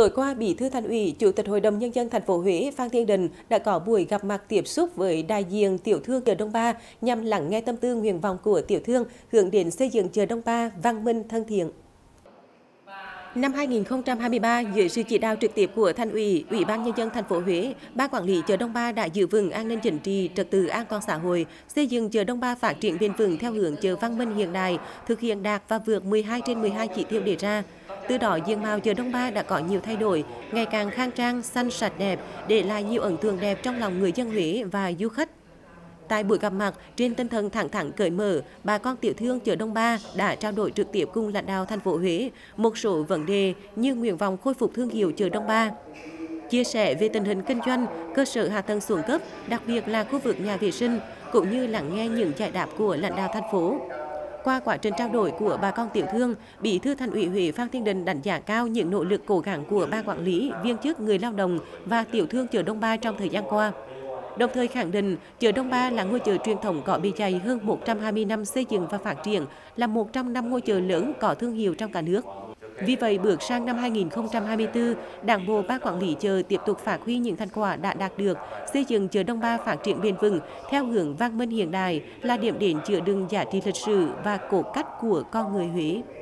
Tối qua, Bí thư Thành ủy, Chủ tịch Hội đồng Nhân dân thành phố Huế Phan Thiên Định đã có buổi gặp mặt tiếp xúc với đại diện tiểu thương chợ Đông Ba nhằm lắng nghe tâm tư nguyện vọng của tiểu thương hướng đến xây dựng chợ Đông Ba văn minh thân thiện. Năm 2023, dưới sự chỉ đạo trực tiếp của Thành ủy, Ủy ban Nhân dân thành phố Huế, Ban quản lý chợ Đông Ba đã giữ vững an ninh chính trị, trật tự an toàn xã hội, xây dựng chợ Đông Ba phát triển bền vững theo hướng chợ văn minh hiện đại, thực hiện đạt và vượt 12 trên 12 chỉ tiêu đề ra. Từ đó, diện mạo chợ Đông Ba đã có nhiều thay đổi, ngày càng khang trang, xanh sạch đẹp, để lại nhiều ấn tượng đẹp trong lòng người dân Huế và du khách. Tại buổi gặp mặt, trên tinh thần thẳng thắn cởi mở, bà con tiểu thương chợ Đông Ba đã trao đổi trực tiếp cùng lãnh đạo thành phố Huế một số vấn đề như nguyện vọng khôi phục thương hiệu chợ Đông Ba, chia sẻ về tình hình kinh doanh, cơ sở hạ tầng xuống cấp, đặc biệt là khu vực nhà vệ sinh, cũng như lắng nghe những giải đáp của lãnh đạo thành phố. Qua quá trình trao đổi của bà con tiểu thương, Bí thư Thành ủy Huế Phan Thiên Định đánh giá cao những nỗ lực cố gắng của ban quản lý, viên chức, người lao động và tiểu thương chợ Đông Ba trong thời gian qua. Đồng thời khẳng định, chợ Đông Ba là ngôi chợ truyền thống có bề dày hơn 120 năm xây dựng và phát triển, là một trong 5 ngôi chợ lớn có thương hiệu trong cả nước. Vì vậy, bước sang năm 2024, Đảng bộ Ban quản lý chợ tiếp tục phát huy những thành quả đã đạt được, xây dựng chợ Đông Ba phát triển bền vững theo hướng văn minh hiện đại, là điểm đến chứa đựng giá trị lịch sử và cốt cách của con người Huế.